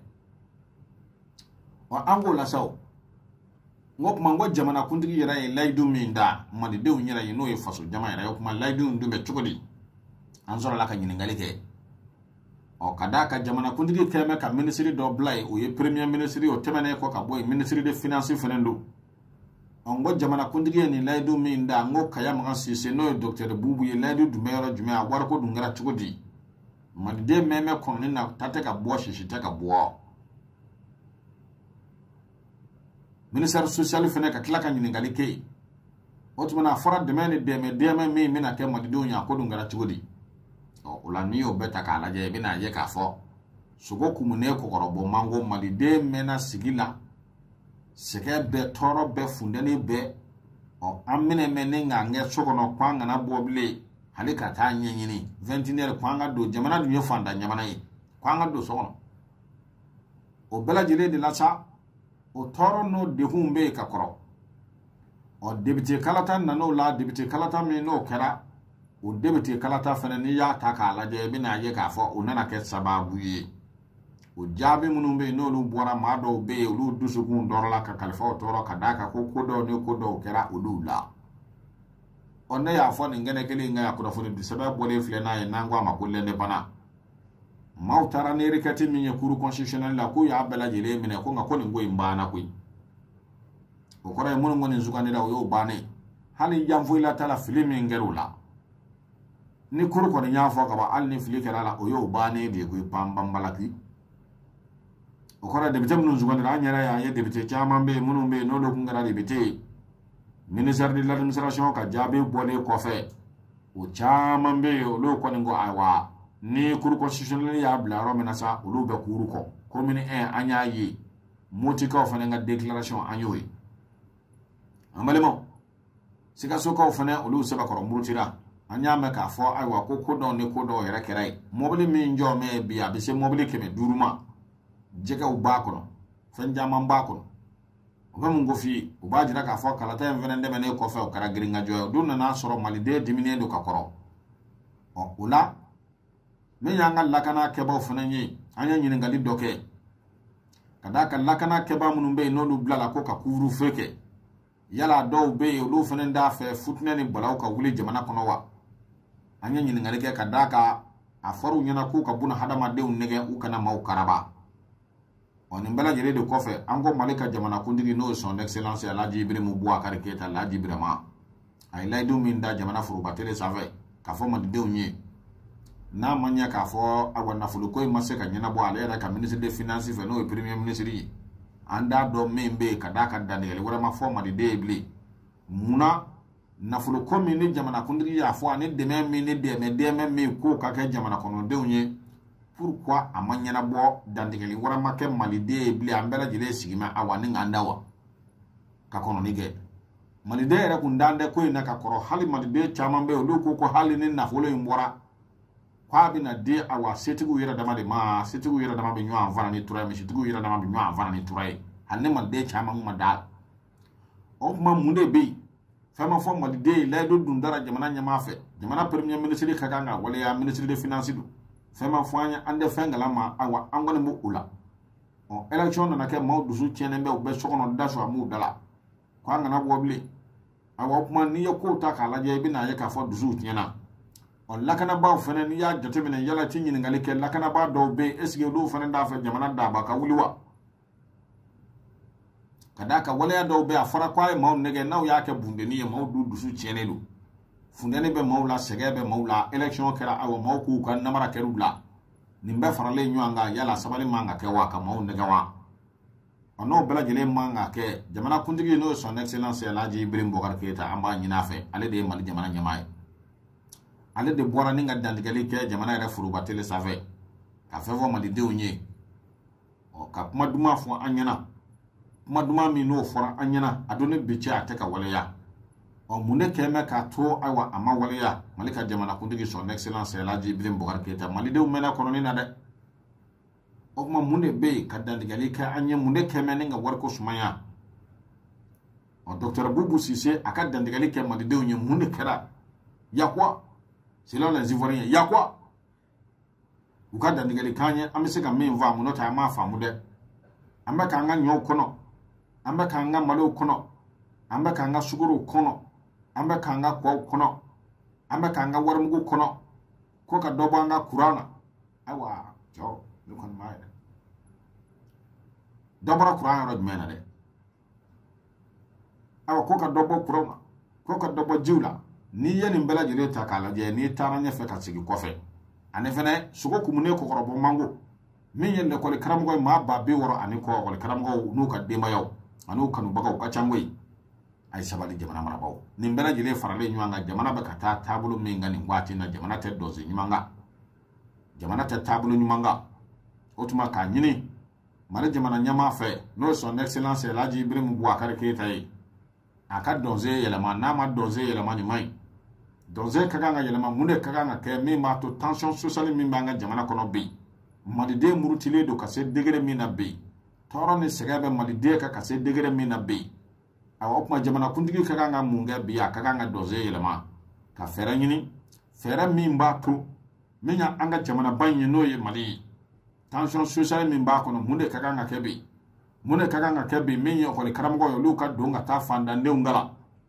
an k'o la sa o n ko kuma n ko jamanakuntigi yɛrɛ ye layidu min da malidenw yɛrɛ ye n'o ye faso jama yɛrɛ ye o kuma layidu dun bɛ cogo di an sɔrɔla ka ɲininkali kɛ ka d'a kan jamanakuntigi kɛmɛ ka minisiri dɔ bila ye o ye premier ministre o tɛmɛnen kɔ ka bɔ yen ministre de finance fɛnɛ don n ko jamanakuntigi ye nin layidu min da n ko Kaya Magan Sise n'o ye docteur Bubu ye layidu dun bɛ yɔrɔ jumɛn a wariko dun kɛra cogo di maliden mɛmɛ kɔnɔni na ta tɛ ka bɔ sisi tɛ ka bɔ ministère social fɛnɛ ka tila ka ɲininkali kɛ yen o tuma a fɔra dɛmɛ ni dɛmɛ min bɛna kɛ malidenw ye a ko dun kɛra cogo di o la n'i y'o bɛɛ ta k'a lajɛ i bɛna ye k'a fɔ sogo kumunen kɔkɔrɔbɔ mango maliden mɛnna sigi la sɛgɛ bɛɛ tɔɔrɔ bɛɛ funtɛni bɛɛ an minɛ mɛn ni k'an kɛ so kɔnɔ ko an kana bɔ bilen hali ka taa ɲɛɲini 21 ko an ka don jamana dun ye fantan jamana ye ko an ka don so kɔnɔ o bɛɛ lajɛlen de la sa o tɔɔrɔ n'o degun bɛ yen ka kɔrɔ député kalata nan'o la député kalata min n'o kɛra o député kalata fɛnɛ n'i y'a ta k'a lajɛ i bɛna ye k'a fɔ o nana kɛ sababu ye o jaabi minnu bɛ yen n'olu bɔra maa dɔw bɛ yen olu dusukun dɔrɔla ka kalifaw tɔɔrɔ ka d'a kan ko dɔw ni ko dɔw kɛra olu la ne y'a fɔ nin kɛnɛ kelen kan kunnafoni di sɛbɛn bɔlen filɛ n'a ye n'an ko a ma ko lɛndɛbana maaw taara ni requête min ye cour constitutionnelle la k'u y'a bɛɛ lajɛlen minɛ ko nka ko nin ko in banna koyi o kɔrɔ ye minnu kɔni sugandira o y'o bannen hali yanfoyila t'a la fili min kɛra o la ni cour kɔni y'a fɔ ka ban hali ni fili kɛra la o y'o bannen de ye koyi panpanbalaki o kɔrɔ député minnu sugandira an yɛrɛ y'a ye député caman bɛ yen minnu bɛ yen n'olu kun kɛra député ye ministère de l'administration ka jaabi bɔlen kɔfɛ o caman bɛ yen olu kɔni ko ayiwa ni cour constitutionnelle y'a bila yɔrɔ min na sa olu bɛ cour kɔ commune 1 an y'a ye motikaw fana ka déclaration an y'o ye an balimaw sikasokaw fana olu sɛbɛkɔrɔ murutira an y'a mɛn k'a fɔ ayiwa ko dɔw ni ko dɔw yɛrɛ kɛra ye mobili min jɔ mɛ bi a bɛ se mobili 500 ma jɛgɛw b'a kɔnɔ fɛn caman b'a kɔnɔ o bɛ mun ko f'i ye o b'a jira k'a fɔ kalata in fana dɛmɛnen kɔfɛ o kɛra girinkajɔ ye o don nana sɔrɔ maliden diminen don ka kɔrɔ o la min y'an ka lakana kɛbaw fana ye an ye ɲininkali dɔ kɛ ka d'a kan lakana kɛba minnu bɛ yen n'olu bilala ko ka couvre-feu kɛ yala dɔw bɛ yen olu fana d'a fɛ futinɛ ni balaw ka wuli jamana kɔnɔ wa an ye ɲininkali kɛ ka d'a kan a fɔra u ɲɛna k'u ka buna hadamadenw nɛgɛ u kana maaw karaba nin bɛɛ lajɛlen de kɔfɛ an ko Mali ka jamanakuntigi n'o ye son excellence Elhaji Ibrahim Boubacar Keita Elhaji Ibrahima a ye layidu min da jamana foroba tele sanfɛ k'a fɔ malidenw ye n'a ma ɲɛ k'a fɔ awa nafoloko in ma se ka ɲɛnabɔ ale yɛrɛ ka ministre de finance fɛ n'o ye premier ministre ye an t'a dɔn min bɛ yen ka d'a ka dantigɛli wɛrɛ ma fɔ maliden ye bilen munna nafolo ko min ni jamana kundigi ya fo ani deme min ni deme min ko ka ke jamana kono denw ye pourquoi amanyana bo dandigeli wara make malide bli ambela jile sigima awani ngandawa ka kono nige malide era kundande ko ina ka koro hali malide chama be olu ko hali ni nafolo imbora kwa bina de awa setigu yira dama de ma setigu yira dama be nyo anvana ni turai mi setigu yira dama be nyo anvana ni turai hanne malide chama mu madal o kuma munde be fama fo malide la do dundara jamana nyama fe jamana premier ministre kakanga wala ya ministre de finance du fama fo anya ande fengala ma awa angone mu ula o election na ke mawdu su tiene be be sokono daso amu dala kwa ngana wobli awa kuma ni yako ta kala je bi na ye ka fo dusu tiena on lakana ba fene ni ya jate mena yala tinyi ngali ke lakana ba do be esge do fene da fa jamana da ba ka wuliwa kadaka wala ya do be afara kwa maw nege naw ya ke bunde ni maw du dusu tiene do fundene be mawla segebe mawla election kera awa maw ku kan namara kerula nimbe farale nyanga yala sabali manga ke wa ka maw nege wa ono bela jele manga ke jamana kundigi no son excellence Alhaji Ibrahim Boubacar Keita amba nyina fe ale de mali jamana nyamaay ale de bora ninga dandigali ke jamana re furu batele save ka fefo mali de onye o ka kuma duma fo anyana kuma duma mi no fora anyana adone biche ateka wale ya o munde keme ka to awa ama wale ya malika jamana kundigi son excellence Alhaji Ibrahim Boubacar Keita mali de umena kono ni na de o kuma munde be ka dandigali ka anya munde keme ninga warko sumaya o Dr. Boubou Cissé aka dandigali ke mali de onye munde kera ya kwa selon les Ivoiriens ya kwa uka dandigali kanye amese ka me mva mu no ta ma fa mu de amba ka nga nyo kono amba ka nga malo kono amba ka nga suguru kono amba ka nga kwa kono amba ka nga warmugo kono ko ka dobo nga kurana awa jo lu kon ma dobara kurana ro mena de awa ko ka dobo kurana ko ka dobo jiwla ni yeni mbela jele takala je ni taranya fe ka sigi kofe ane fene sugo kumune ko korobo mango min yelle ko le karamgo ma ba be woro ani ko le karamgo nu ka de mayo anu kanu bagaw ka changwe ay sabali jamana marabaw ni mbela jele farale nyanga jamana bakata tabulu minga ni wati na jamana te dozi nyanga jamana te tabulu nyanga otuma ka nyini mara jamana nyama fe no son excellence Alhaji Ibrahim Boubacar Keita aka doze yelama na ma doze yelama ni mai doze kaganga yelama munde kaganga ke mi ma to tension sociale mi banga jamana kono bi malide murutile do kase degere mi na bi toro ni segabe malide ka kase degere mi na bi awa opma jamana kundigi kaganga munga bi kaganga doze yelama ka fera nyini fera mi mba to minya anga jamana banyi no ye mali tension sociale mi mba kono munde kaganga kebi munde kaganga kebi minya ko le karamgo yo luka donga ta fanda ndengala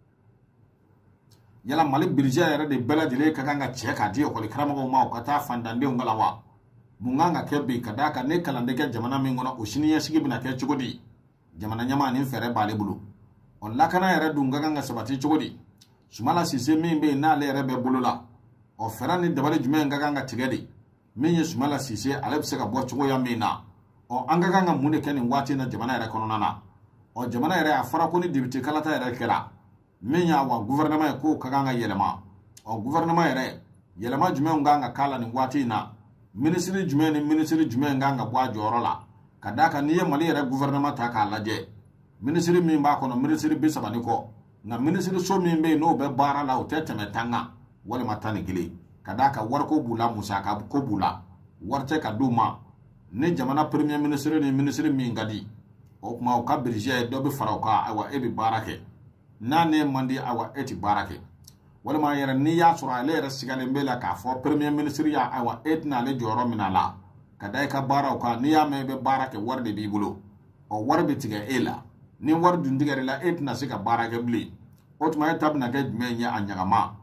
yala mali birja yara de bela dile kaganga cheka dio ko le karamgo ma ko ta fanda ndengala wa munganga kebi kadaka ne kala ndege jamana mi ngona ushini ya shigi bina ke chugodi jamana nyama ni fere bale bulu on lakana yara dunga ganga sabati chugodi sumala sise mi be na le rebe bulula o fera ni dabale jume ngaganga tigedi minye sumala sise alebse ka bo chugo ya mina o angaganga munde keni wati na jamana yara kono nana o jamana yara afara ko ni dibiti kalata yara kera minya wa gouvernement ko kaganga yelema o gouvernement yara yelema jume nganga kala ni wati na ministry jume ni ministry jume nganga bwa jorola kadaka niye mali yara gouvernement ta kala je ministry mi ba kono ministry bi sabani ko na ministry so mi be no be bara la o teteme tanga wala matani gili kadaka warko bula musaka ko bula warte ka duma ne jamana premier ministre ni ministre mi ngadi o kuma o ka birje do be farauka awa ebi barake nane mandi awa eti barake wala ma yara ni ya sura le rasigale mbela ka fo premier ministre ya awa etna le joro minala kadaka barauka ni ya mebe barake warde bi bulo o warbe tiga ela ni wardu ndigare la etna sika barake bli otuma etabna ke menya anyagama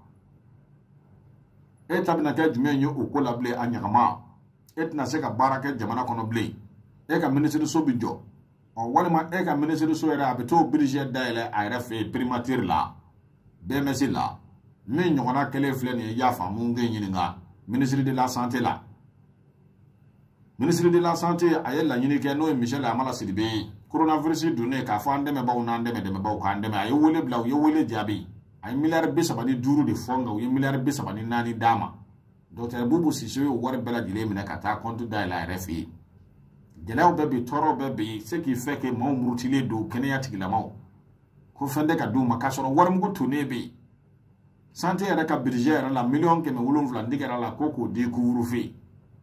etabna ke jumenyo ukola ble anyagama etna seka barake jamana kono ble eka ministre so bijo o walima eka ministre so era beto birje daile ayrafe primature la BMC la min nyona kele fleni ya fa munge nyininga ministre de la santé la ministre de la santé ayela nyini ke no Michel Amala Sidibe coronavirus dune ka fa ndeme baw na ndeme deme baw ka ndeme ay wole blaw yo wole jabi ay milliard bi sabani duru de fonga wi milliard bi sabani nani dama Dr. Bubu Sise wari bela jile mina kata compte da la RFI gelaw bebe toro bebe ce qui fait que mon murtile do kenya tigilamaw ko fende ka duma ka soro war mugo tone be santé era ka budget era la million ke me wulum flan digera la koko de kuuru fi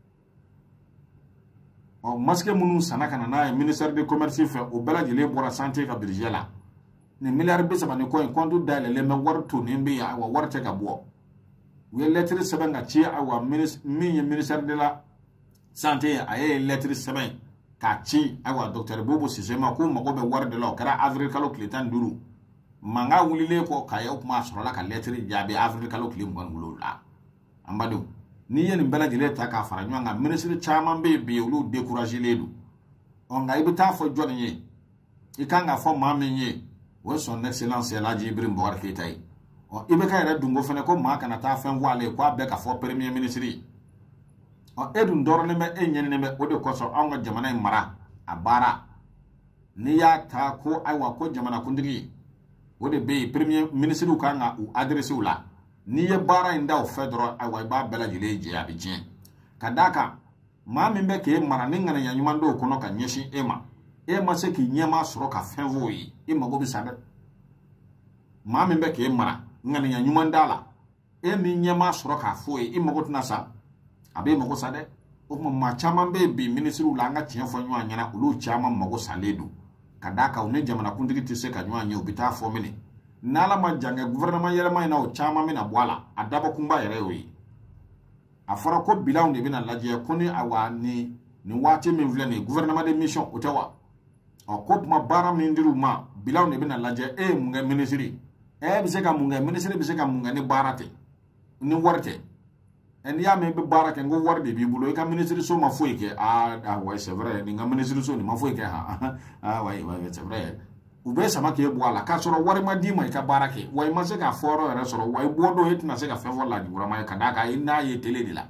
o maske munu sanaka na ministère de commerce fait o bela jile bora santé ka budget la ni milliard be sabani ko en compte da le me war tone be ya wa war te ka bo we lettre seben ga ci awa ministère de la santé ay lettre seben ka ci awa Dr. Bubu Sise ma ko mago be war de lo kara avril kalo kletan duru manga wulile ko kayo kuma soro la ka lettre jabe avril kalo klim gon wulula ambadu ni yen bela jile ta ka fara nyanga ministre chairman be lu décourager ledu on ga ibita fo joni ikanga fo mamenye wo son excellence la Jibril Mbawar Ketai o ibe ka yere dungo fene ko ma kana ta fen wale ko abe ka fo premier ministre o edun dorne me enyen ne me ode ko so anga jamana mara abara ni ya ta ko aiwa ko jamana kundigi ode be premier ministre ka nga u adresse ula ni ye bara inda o fedro aiwa ba bela jile je abijin kadaka ma mi be ke mara ni ngana nyanyuma do kono ka nyeshi ema se ki nyema soro ka fen voyi go bi sabe ma mi be ke mara ngani ya nyuma ndala mi nyema soro ka foyi imago tunasa abe mago sade o ma chama be ministry ula nga tien fo nwa nyana ulu chama mago saledu kadaka une jamana kundigi tise ka nwa nyo bita fo mini nala ma jange gouvernement yele mai na o chama mina bwala adaba kumba yere wi afara ko bilaw de bina laje kuni awani ni wati min vle ni gouvernement de mission otawa o ko ma bara min diru ma bilaw de bina laje munga ministry biseka munga ministre biseka munga ni barate ni worte en ya me be barake ngo worde bi bulo ka ministre so ma foi ke ouais c'est vrai ni nga ministre so ni ma foi ke ouais c'est vrai ube sama ke boala ka soro wore ma di mai ka barake way ma se ka foro era soro way bodo et na se ka fe vola di ma ka daka ina ye tele dila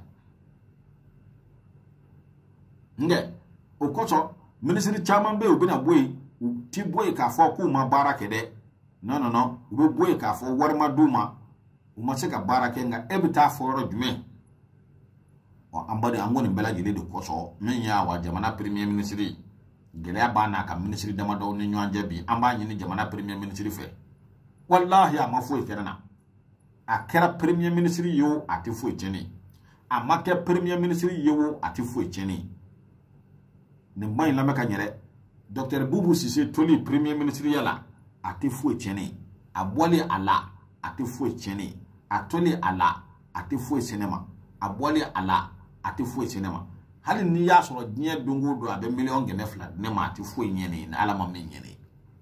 nge o ko so ministre chairman be obi na boy ti boy ka fo ku ma barake de no ube boy ka fo war ma duma uma se ka barake nga ebita foro jume o ambade angoni bela jile de koso men ya wa jamana premier ministre gele abana ka ministre dama do ni nyanje bi amba nyini jamana premier ministre fe wallahi ama fo ikerana akera premier ministre yo ati fo icheni amake premier ministre yo ati fo icheni ne mai la meka nyere Dr. Bubu Sise toli premier ministre yala ati fo icheni abwali ala ati fo icheni atoli ala ati fo cinema abwali ala ati fo cinema hali ni ya soro nye dungu do abe million gene flat ne ma ati fo nyene na ala ma nyene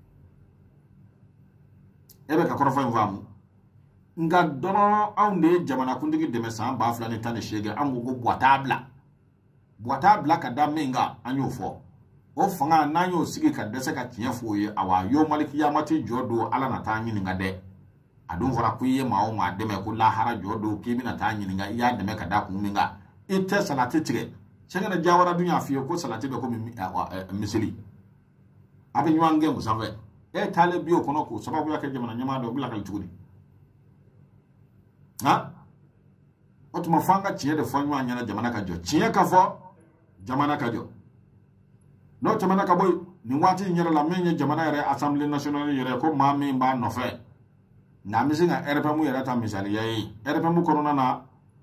ebe ka korofo nvamu nga dono aunde jamana kundigi deme san ba fla ne tane shege ango go boita bla ka da menga anyo fo o fanga nanyo sigi ka dese ka tiye fo ye awa yo maliki ya mati jodo ala na tanyi nga de adun fara kuye mawo ma deme ko la hara jodo kimi na tanyi nga ya deme ka da kuminga ite salati tire chenge na jawara dunya fiyo ko salati be ko misili abi nwange musawe tale biyo kono ko sababu yake jamana nyama do bila kalitugudi ha otuma fanga chiye de fonwa nyana jamana ka jo chiye ka fo jamana ka jo no jamana ka boy ni wati nyere la menye jamana yere assemblée nationale yere ko mami mba no fe na misinga RPM yere ta misali yayi RPM korona na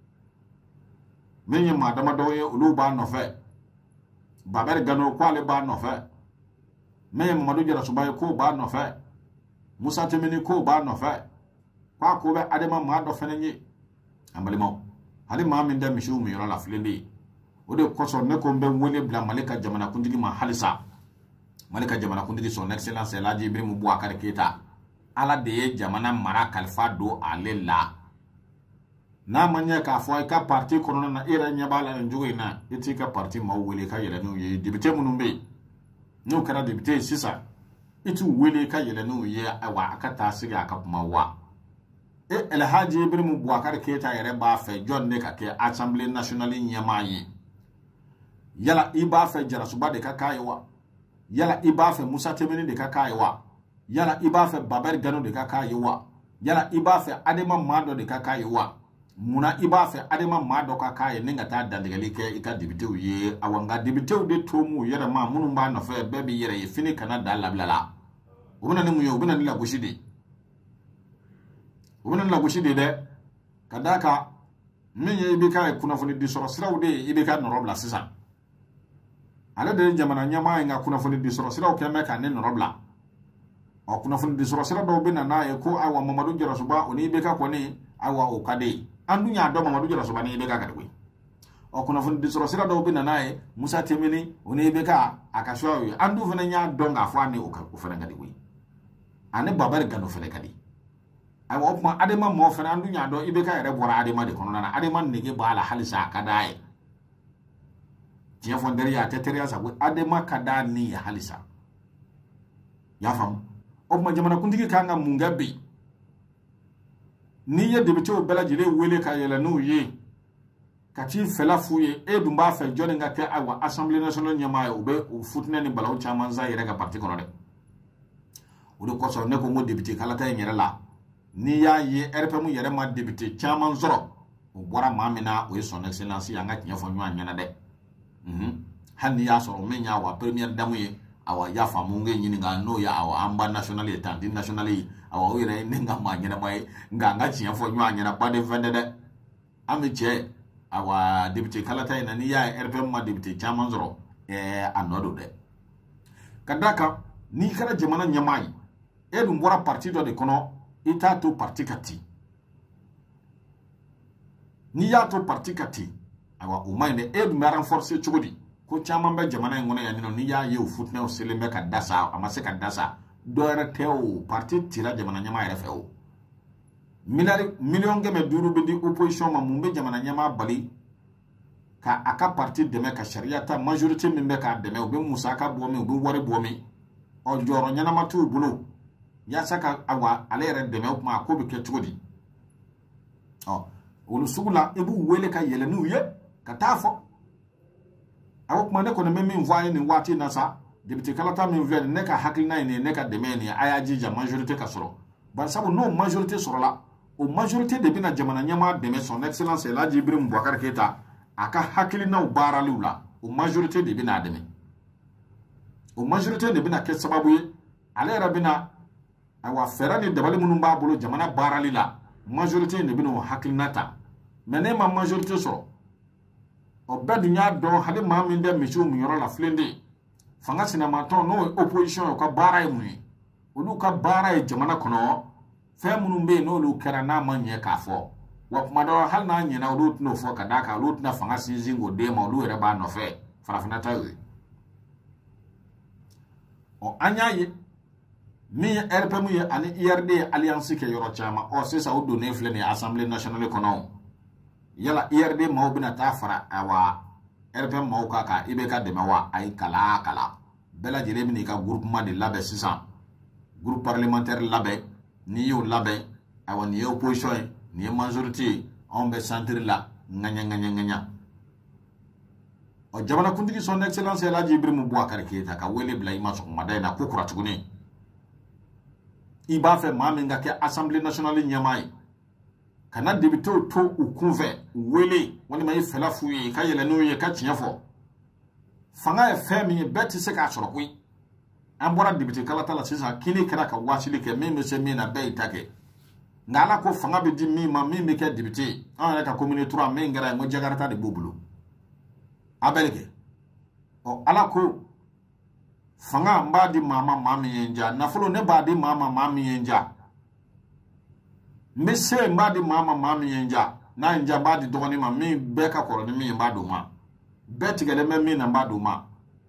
menye madama do ye ulu ba no fe baber gano kwale ba no fe menye Mamadou Jara Subaye ko ba no fe Musa Temeni ko ba no fe kwa ko be adema ma do fe nenye ambalimo hali ma min da mishu mi yoro la flende o de ko so ne ko be woni bla malika jamana kundigi ma halisa malika jamana kundigi son excellence la Jibril Mbawar Keita ala de jamana mara kalfa do alela na manya ka fo ka parti kono na ira nyabala njugo na iti ka parti ma wele ka yele no ye député munumbe no kara député sisa itu wele ka yele no ye awa akata siga akapuma wa El Haji Jibril Mbawar Keita yere ba fe John ne ka ke Assemblée nationale nyamayi yala iba fe Jara Suba de ka kaiwa yala iba fe Musa Temeni de ka kaiwa yala iba fe Baber Gano de ka kaiwa yala iba fe adema mado de kakaye wa muna iba fe adema mado kakaye ninga ta dandigali ke ika dibitew ye awanga dibitew de tomu yere ma munu ba no fe bebi yere ye fini kana da lablala ubuna ni muyo ubuna ni la gushidi de kadaka min ye ibika kuna funi di soro siraw de ibika norobla sisa ala de jamana nyama nga kuna funi di soro siraw ke meka ne norobla o kuna funi di soro siraw do bina na e ko awa mamadu jara suba oni ibika ko ni awa o kade andu nya do mamadu jara suba ni ibika kadwe o kuna funi di soro siraw do bina na e musa temini oni ibika akashwa andu funa nya do nga fwa ni o funa kadwe ane babare gano fele kadi awa opma adema mo fana andu nya do ibeka ere bora adema de kono na adema nege bala halisa kadae tiya fondere ya teteria sa adema kada ni ya halisa ya fam opma jamana kundigi kanga mungabe ni ye debito bela jire wele ka yela no ye kati fela fuye e dumba fe jone nga ke awa Assemblée nationale nyama ya ube futne ni balaw chaman za yere ga parti kono de udo ko so ne ko mo debité kala tay nyere la ni ya ye RPM yere ma député chairman zoro o bora mamina o son excellence ya ngati nyafo nwa nyana de hani ya so menya wa premier damu ye awa ya famunge nyini nga no ya awa amba national etant nationally awa o yere ninga ma nyana mai nga ngati nyafo nwa nyana ba de vendede amiche awa député kalata ina ni ya RPM ma député chairman zoro anodo de kadaka ni kala jamana nyamai edum bora parti do de kono ita to parti kati ni ya to parti kati awa umaine edu me renforcer chugudi ko chama be jamana ngona ya nino ni ya ye futne o selembe ka dasa amase ka dasa do era teo parti tira jamana nyama ya feo million game duru be di opposition ma mumbe jamana nyama bali ka aka parti de me ka shariata majorité membe ka de me obe musaka bomi obe wore bomi o joro nyana matu bulo ya saka awa alere deme kuma ko be ketudi olu sugula ebu wele ka yele nu ye ka tafo awu kuma ne ko ne memi voye ni wati na sa député kalata mi vele ne ka hakilina ne ka deme ni ayaji ja majorité ka soro ba sabu no majorité soro la o majorité de bina jamana nyama deme son excellence Elhaji Ibrahim Boubacar Keita aka hakilina o baralula o majorité de bina deme o majorité de bina ke sababu ye alere bina awa ferani dabali munun ba bolo jamana barali la majorité ne bino haklinata mene ma majorité so o bedunya do hade ma min de michu mu yoro la flende fanga sinama ton no opposition ko bara mu olu ka bara e jamana kono fe munun be no lu kera na manye ka fo wa kuma do hal na nyina olu no fo ka daka olu na fanga sinzingo de ma olu ere ba no fe farafina tawe o anyaye mi RPM ye ani IRD alliance ke yoro chama o se sa odo ne flene Assemblée nationale kono yala IRD ma obina ta fara awa RPM ma ka ibeka de mawa ay kala bela jere mi ka groupement de labe 600 groupe parlementaire labe ni yo labe awa ni opposition ni majorité on be centre la nganya o jamana kundigi son excellence Elhaji Ibrahim Boubacar Keita ka wele bla ima so madai na kokura tuguni iba fe maminga ke Assemblée nationale nyamai kana debito to ukunve wele woni mai fela fuye ka yele no ye ka tiafo fanga e fe mi beti se ka soro kwi ambora debito kala tala sisa kini kera ka wasili ke meme se mi na be itake ngala ko fanga be di mi ma mi me ke debito an ka commune 3 me ngara ngo jagarta de bobulu abelge o ala ko fanga mba di mama mami yenja na fulo ne ba di mama mami yenja mese mba di mama mami yenja na yenja ba di dogoni ma mi beka koro ni mi mba do ma beti gele me mi na mba do ma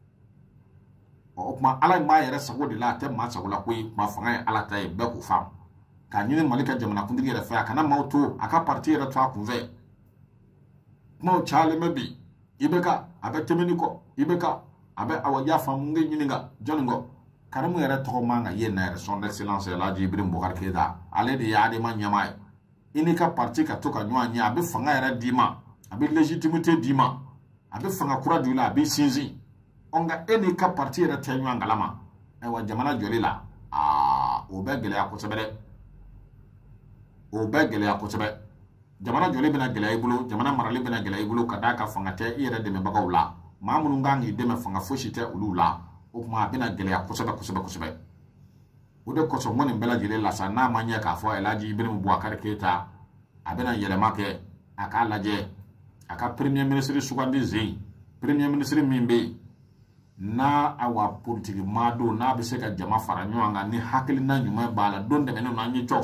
o kuma ala ma yere sago de la te ma sago la koi ma fanga ala ta e be ko fam ka nyine malika jamana kundigi re fa kana mauto aka parti re to akunve mo chale mebi ibeka abe temeniko ibeka abe awaya famunge nyininga joningo karamu yere to manga yena son excellence Elhaji Ibrahim Boubacar Keita ale de ya de man nyamai inika parti ka to ka nwa nya abe fanga yere dima abe légitimité dima abe fanga kura dula abe sinzi onga enika parti yere tenwa ngalama e wa jamana jolila o be gele akosebele o bɛɛ gɛlɛya kosɛbɛ jamana jɔlen bɛna gɛlɛya I bolo jamana marali bɛna gɛlɛya I bolo ka d'a ka fanga tɛ I yɛrɛ dɛmɛbagaw la maa minnu kan k'i dɛmɛ fanga fosi tɛ olu la o kuma a bɛna gɛlɛya kosɛbɛ o de kosɔn n ko nin bɛɛ lajɛlen la sa n'a ma ɲɛ k'a fɔ Elhaji Ibrahim Boubacar Keita a bɛna yɛlɛma kɛ a k'a lajɛ a ka premier ministre sugandi zen premier ministre min bɛ yen n'a awa politique maa don n'a bɛ se ka jama fara ɲɔgɔn kan ni hakilina ɲuman b'a la don tɛmɛnen na an ye cɔ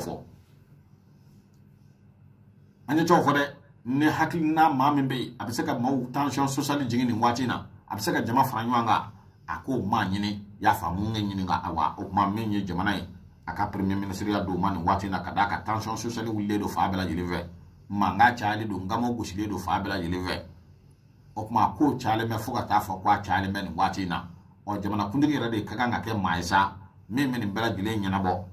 fɔ dɛ ni hakilina maa min bɛ yen a bɛ se ka maaw tension sociale jigin nin waati in na a bɛ se ka jama fara ɲɔgɔn kan a k'o maa ɲini y'a faamu n ɲini ka awa o kuma min ye jamana ye a ka premier ministre ya don ma nin waati in na ka d'a ka tension sociale wulilen don fa bɛɛ lajɛlen fɛ mankan cayalen don ngamo gosilen don fa bɛɛ lajɛlen fɛ o kuma ko cayalen bɛ fo ka taa fɔ ko a cayalen bɛ nin waati in na ɔ jamanakuntigi yɛrɛ de ka kan ka kɛ maa ye sa min bɛ nin bɛɛ lajɛlen ɲɛnabɔ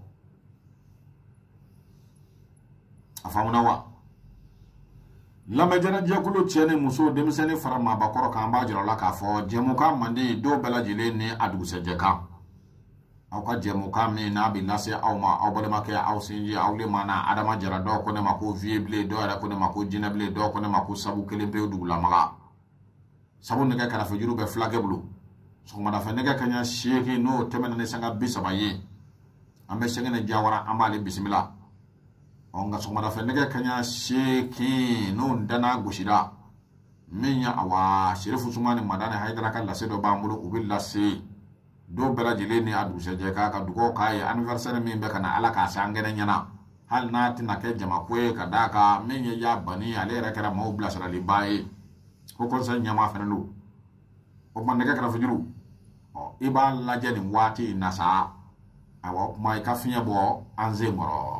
a faamuna wa lamɛjɛnɛ jɛkulu cɛ ni muso denmisɛnnin fara maabakɔrɔ kan b'a jira la k'a fɔ jɛmukan man di dɔw bɛɛ lajɛlen ni a dugusɛjɛkan aw ka jɛmukan min n'a bɛ lase aw ma aw balimakɛ aw sinji aw le ma na Adama Jara dɔw ko ne ma ko vie bilen dɔw yɛrɛ ko ne ma ko jinɛ bilen dɔw ko ne ma ko sabu kelen pewu dugulamaga sabu nɛgɛ kɛrɛfɛ juru bɛ fulakɛ bolo sɔgɔmadafɛ nɛgɛ kaɲɛ 8 n'o tɛmɛna ni sanga 30 ye an bɛ Sɛgɛnɛ Jawara an b'ale bisimila nka sɔgɔmadafɛ nɛgɛ kaɲɛ 8 n'o dana gosira min ya awa Sherifu Sumani Madani Haidara ka lase dɔ b'an bolo u bɛ lase dɔw bɛɛ lajɛlen ni a dugusɛjɛ ka dugawu k'a ye anniversaire min bɛ ka na Ala k'a se an kɛnɛ ɲɛna hali n'a tɛna kɛ jamako ye ka d'a kan min ye ya bani ale yɛrɛ kɛra maaw bilasiraliba ye ko conseil ɲɛmaa fɛnɛ don o kuma nɛgɛ kɛrɛfɛ juru I b'a lajɛ nin waati in na sa awa o kuma I ka fiɲɛ bɔ an sen kɔrɔ